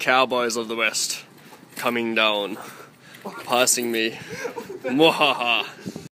Cowboys of the West coming down, passing me. Mwahaha.